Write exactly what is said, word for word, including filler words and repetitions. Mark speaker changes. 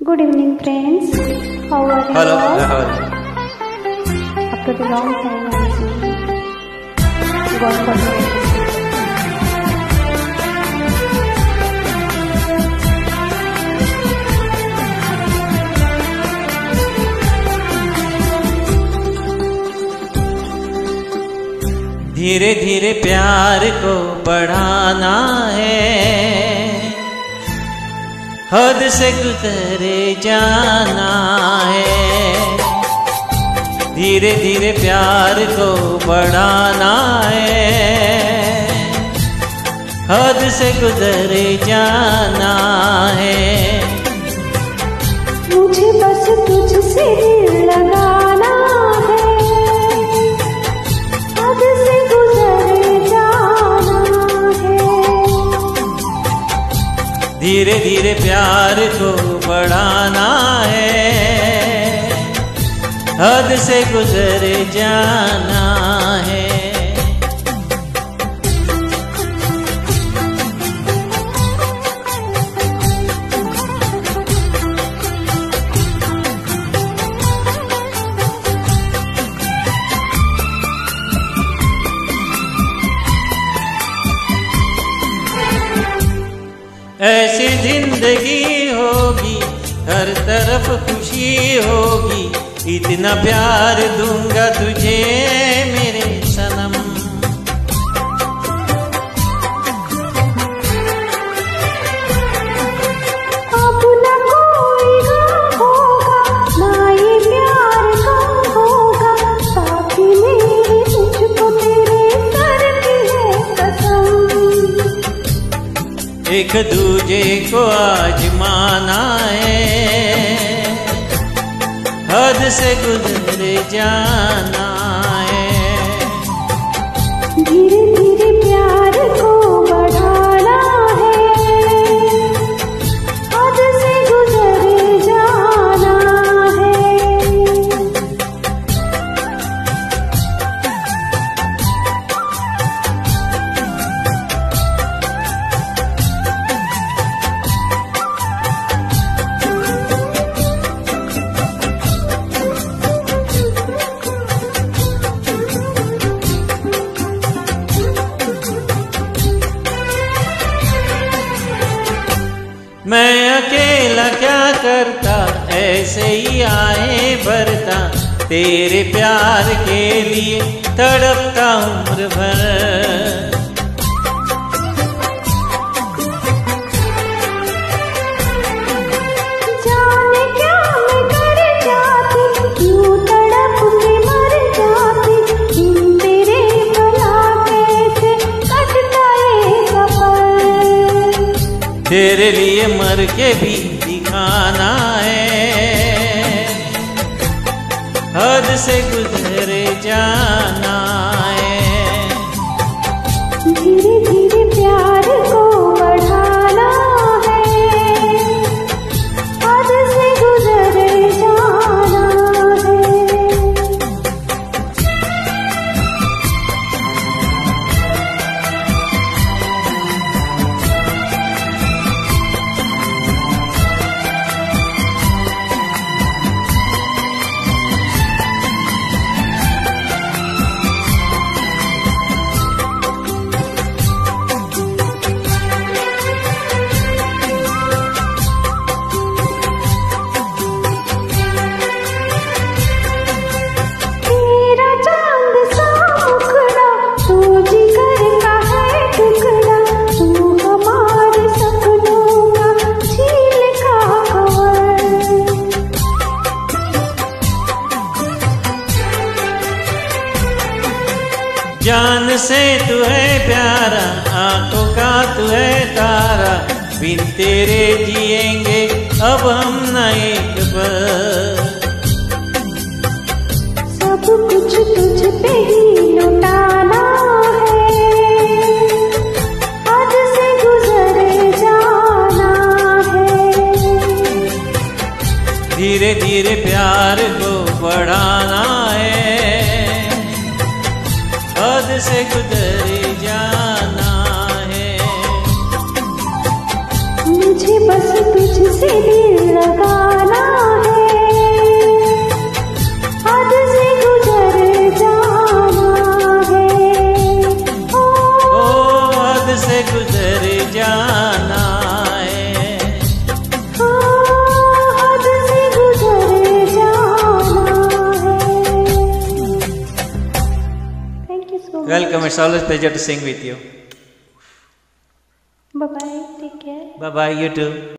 Speaker 1: Good evening, friends. How are you?
Speaker 2: Hello.
Speaker 1: all?
Speaker 2: Yeah, how are you?
Speaker 1: After the long time, I see God for you.
Speaker 2: धीरे धीरे प्यार को बढ़ाना है, हद से गुजरे जाना है। धीरे धीरे प्यार को बढ़ाना है, हद से गुजरे जाना है।
Speaker 1: मुझे बस तुझसे दिल लगाना है, हद से गुजरे जाना है।
Speaker 2: धीरे धीरे प्यार को बढ़ाना है, हद से गुजरे जाना है। ऐसी जिंदगी होगी, हर तरफ खुशी होगी, इतना प्यार दूंगा तुझे मेरे सनम।
Speaker 1: अब न कोई गम होगा, ना ये प्यार कम होगा, साथी मेरे तुझको तेरे सर की है कसम।
Speaker 2: एक दूजे को आजमाना है, हद से गुजरे जाना है।
Speaker 1: धीरे धीरे प्यार को बढ़ाना है, हद से गुजरे जाना है।
Speaker 2: मैं अकेला क्या करता, ऐसे ही आए भरता, तेरे प्यार के लिए तड़पता उम्र भर।
Speaker 1: जाने क्या मैं कर जाती, क्यों तड़प के मर जाती, इन तेरे भला कैसे कटता ये सफर।
Speaker 2: तेरे लिए मर के भी दिखाना है, हद से गुजरे जाना है।
Speaker 1: धीरे धीरे प्यार को बढ़ाना है, हद से गुजरे जाना है। तेरा चांद सा मुखड़ा, तू जिगर का है टुकड़ा, तू हमारे सपनों का झील का कवर।
Speaker 2: जान से तू है प्यारा, आंखों का तू है तारा, बिन तेरे जिएंगे अब हम न एक पल।
Speaker 1: सब कुछ तुझ पे ही लुटाना है, हद से गुजरे जाना है।
Speaker 2: धीरे धीरे प्यार को बढ़ाना है, हद से गुजरे जाना है।
Speaker 1: मुझे बस तुझसे दिल लगाना
Speaker 2: Welcome. It's always pleasure to sing with you.
Speaker 1: Bye bye. Take care.
Speaker 2: Bye bye. You too.